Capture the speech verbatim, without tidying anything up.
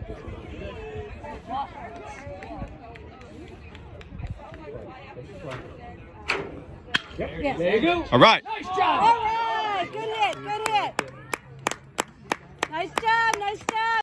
Yes. There you go. All right. Nice job. All right. Good hit. Good hit. Nice job. Nice job.